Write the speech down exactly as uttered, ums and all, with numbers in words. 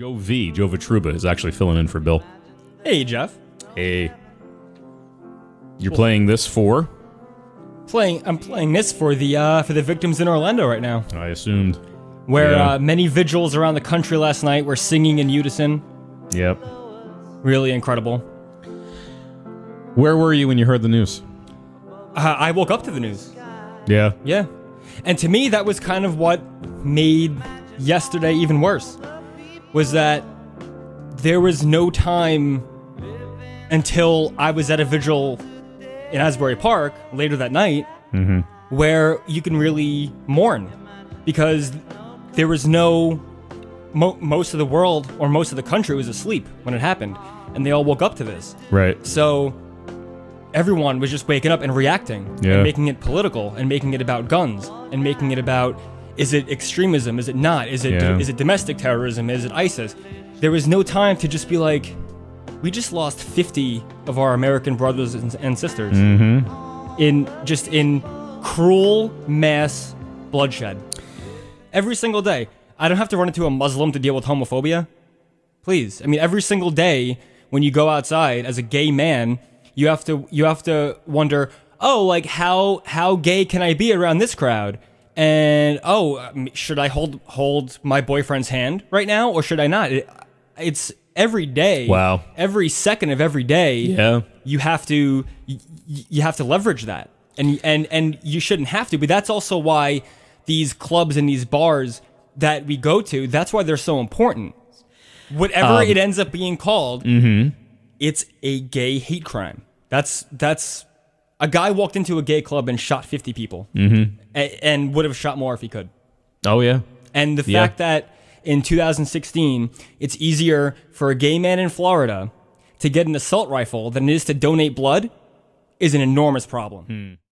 Joe V, Joe Votruba, is actually filling in for Bill. Hey, Jeff. Hey. You're playing this for? Playing. I'm playing this for the uh, for the victims in Orlando right now. I assumed. Where Yeah. uh, many vigils around the country last night were singing in unison. Yep. Really incredible. Where were you when you heard the news? Uh, I woke up to the news. Yeah. Yeah. And to me, that was kind of what made yesterday even worse. Was that there was no time until I was at a vigil in Asbury Park later that night Mm-hmm. where you can really mourn. Because there was no... Mo most of the world, or most of the country, was asleep when it happened. And they all woke up to this. Right. So everyone was just waking up and reacting. Yeah. And making it political, and making it about guns, and making it about, is it extremism, is it not, is it, Yeah. is it domestic terrorism, is it ISIS? There was no time to just be like, we just lost fifty of our American brothers and, and sisters. Mm-hmm. In, just in cruel mass bloodshed. Every single day. I don't have to run into a Muslim to deal with homophobia. Please. I mean, every single day when you go outside as a gay man, you have to you have to wonder, oh, like how how gay can I be around this crowd? And oh, should I hold hold my boyfriend's hand right now, or should I not? It, it's every day. Wow. Every second of every day. Yeah. You have to you, you have to leverage that, and and and you shouldn't have to. But that's also why these clubs and these bars that we go to, that's why they're so important. Whatever Um, it ends up being called, Mm-hmm. it's a gay hate crime. That's that's a guy walked into a gay club and shot fifty people, Mm-hmm. a, and would have shot more if he could. Oh, yeah. And the Yeah. fact that in two thousand sixteen, it's easier for a gay man in Florida to get an assault rifle than it is to donate blood is an enormous problem. Hmm.